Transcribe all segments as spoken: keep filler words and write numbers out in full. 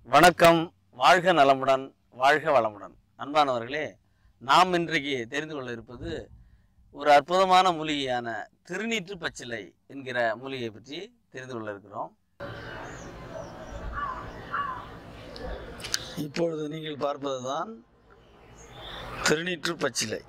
வணக்கம். வாழ்க நலமுடன், வாழ்க வளமுடன். அன்பானவர்களே, நாம் இன்றைக்கு தெரிந்து கொள்ள இருப்பது ஒரு அற்புதமான மூலிகையான திருநீற்று பச்சிலை என்கிற மூலிகை பற்றி தெரிந்து கொள்ள இருக்கிறோம். இப்பொழுது நீங்கள் பார்ப்பதுதான் திருநீற்று பச்சிலை.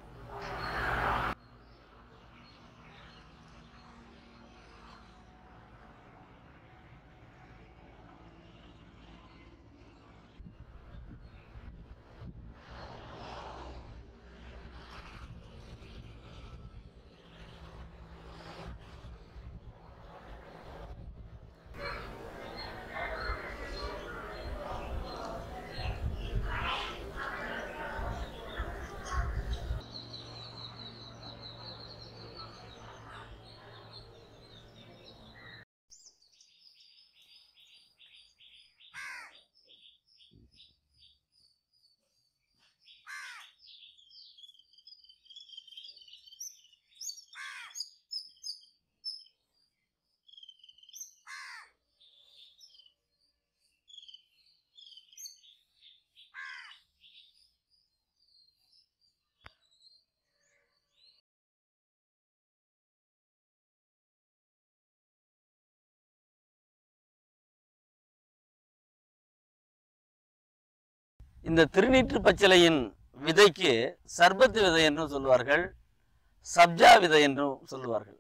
இந்த திருநீற்று பச்சிலையின் விதைக்கு சர்பத்து விதை என்றும் சொல்வார்கள், சப்ஜா விதை என்றும் சொல்லுவார்கள்.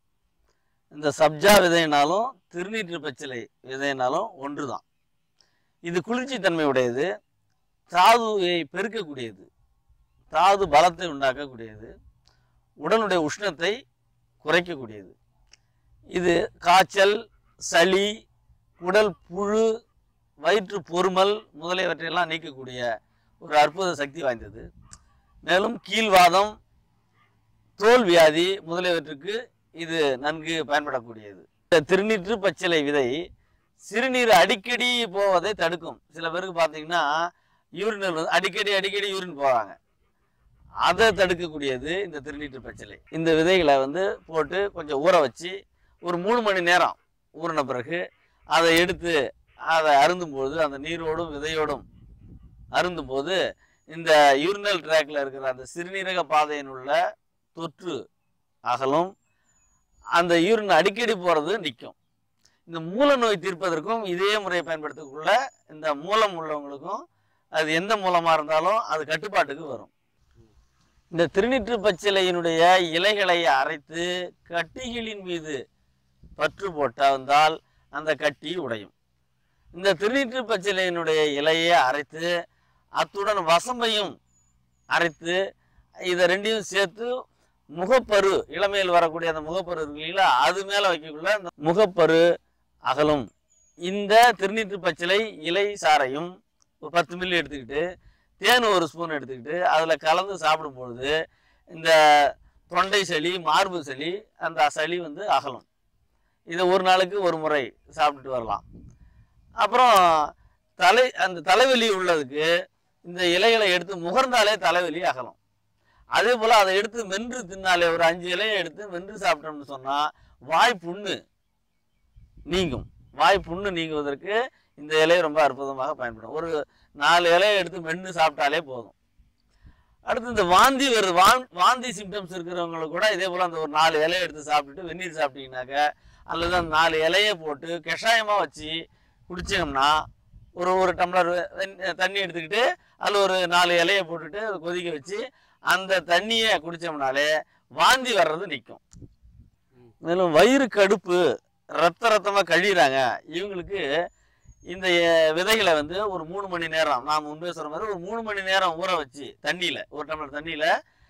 இந்த சப்ஜா விதையினாலும் திருநீற்று பச்சிலை விதையினாலும் ஒன்று தான். இது குளிர்ச்சி தன்மை உடையது, தாதுவை பெருக்கக்கூடியது, தாது பலத்தை உண்டாக்கக்கூடியது, உடலுடைய உஷ்ணத்தை குறைக்கக்கூடியது. இது காய்ச்சல், சளி, உடல் புழு, வயிற்று பொறுமல் முதலியவற்றையெல்லாம் நீக்கக்கூடிய ஒரு அற்புத சக்தி வாய்ந்தது. மேலும் கீழ்வாதம், தோல் வியாதி முதலியவற்றுக்கு இது நன்கு பயன்படக்கூடியது. இந்த திருநீற்று பச்சிலை விதை சிறுநீர் அடிக்கடி போவதை தடுக்கும். சில பேருக்கு பார்த்தீங்கன்னா யூரினல் வந்து அடிக்கடி அடிக்கடி யூரின் போவாங்க, அதை தடுக்கக்கூடியது இந்த திருநீற்று பச்சிலை. இந்த விதைகளை வந்து போட்டு கொஞ்சம் ஊற வச்சு ஒரு மூணு மணி நேரம் ஊறின பிறகு அதை எடுத்து அதை அருந்தும்போது, அந்த நீரோடும் விதையோடும் அருந்தும்போது இந்த யூரினல் ட்ராக்ல இருக்கிற அந்த சிறுநீரக பாதையின் உள்ள தொற்று அகலும், அந்த யூரின் அடிக்கடி போகிறது நிற்கும். இந்த மூல நோய் தீர்ப்பதற்கும் இதே முறையை பயன்படுத்தக்குள்ள இந்த மூலம் உள்ளவங்களுக்கும் அது எந்த மூலமாக இருந்தாலும் அது கட்டுப்பாட்டுக்கு வரும். இந்த திருநீற்று பச்சிலையினுடைய இலைகளை அரைத்து கட்டிகளின் மீது பற்று போட்டால் வந்தால் அந்த கட்டி உடையும். இந்த திருநீற்று பச்சிலையினுடைய இலையை அரைத்து அத்துடன் வசம்பையும் அரைத்து இதை ரெண்டையும் சேர்த்து முகப்பரு, இளமையில் வரக்கூடிய அந்த முகப்பரு இருக்குங்களா, அது மேலே வைக்கக்குள்ள அந்த முகப்பரு அகலும். இந்த திருநீற்று பச்சிலை இலை சாறையும் ஒரு பத்து மில்லி எடுத்துக்கிட்டு தேன் ஒரு ஸ்பூன் எடுத்துக்கிட்டு அதில் கலந்து சாப்பிடும்பொழுது இந்த தொண்டை சளி, மார்பு சளி, அந்த சளி வந்து அகலும். இதை ஒரு நாளுக்கு ஒரு முறை சாப்பிட்டுட்டு வரலாம். அப்புறம் தலை அந்த தலைவலி உள்ளதுக்கு இந்த இலைகளை எடுத்து முகர்ந்தாலே தலைவலி அகலும். அதே போல் அதை எடுத்து மென்று தின்னாலே, ஒரு அஞ்சு இலையை எடுத்து மென்று சாப்பிட்டோம்னு சொன்னால் வாய் புண்ணு நீங்கும். வாய் புண்ணு நீங்குவதற்கு இந்த இலை ரொம்ப அற்புதமாக பயன்படும். ஒரு நாலு இலையை எடுத்து மென்று சாப்பிட்டாலே போதும். அடுத்து இந்த வாந்தி வருது, வான் வாந்தி சிம்டம்ஸ் இருக்கிறவங்களுக்கு கூட இதே போல் அந்த ஒரு நாலு இலையை எடுத்து சாப்பிட்டுட்டு வெந்நீர் சாப்பிட்டீங்கன்னாக்க, அல்லது அந்த நாலு இலையை போட்டு கஷாயமாக வச்சு குடிச்சோம்னா, ஒரு ஒரு டம்ளர் தண்ணி எடுத்துக்கிட்டு அதில் ஒரு நாலு இலையை போட்டுட்டு அதை கொதிக்க வச்சு அந்த தண்ணியை குடித்தோம்னாலே வாந்தி வர்றது நிற்கும். மேலும் வயிறு கடுப்பு, ரத்த ரத்தமாக கழிகிறாங்க, இவங்களுக்கு இந்த விதைகளை வந்து ஒரு மூணு மணி நேரம், நான் முன்பே சொல்கிற மாதிரி ஒரு மூணு மணி நேரம் ஊற வச்சு தண்ணியில், ஒரு டம்ளர் தண்ணியில்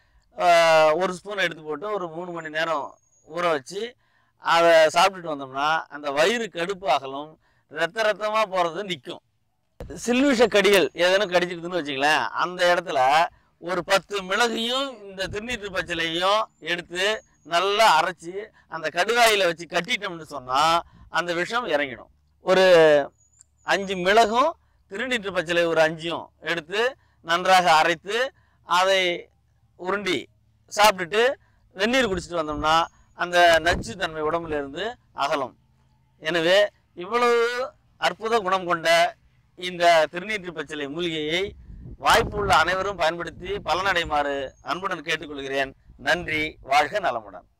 ஒரு ஸ்பூன் எடுத்து போட்டு ஒரு மூணு மணி நேரம் ஊற வச்சு அதை சாப்பிட்டுட்டு வந்தோம்னா அந்த வயிறு கடுப்பு அகலும், ரத்த ரத்தமாக போகிறது நிற்கும். சில்விஷ கடிகள் ஏதேனும் கடிச்சிருதுன்னு வச்சுங்களேன், அந்த இடத்துல ஒரு பத்து மிளகையும் இந்த திருநீற்று பச்சிலையும் எடுத்து நல்லா அரைச்சி அந்த கடுகாயில் வச்சு கட்டிட்டோம்னு சொன்னால் அந்த விஷம் இறங்கிடும். ஒரு அஞ்சு மிளகும் திருநீற்று பச்சிலை ஒரு அஞ்சும் எடுத்து நன்றாக அரைத்து அதை உருண்டி சாப்பிட்டுட்டு வெந்நீர் குடிச்சிட்டு வந்தோம்னா அந்த நச்சு தன்மை உடம்புல இருந்து அகலும். எனவே இவ்வளவு அற்புத குணம் கொண்ட இந்த திருநீற்று பச்சிலை மூலிகையை வாய்ப்பு உள்ள அனைவரும் பயன்படுத்தி பலனடைமாறு அன்புடன் கேட்டுக்கொள்கிறேன். நன்றி. வாழ்க நலமுடன்.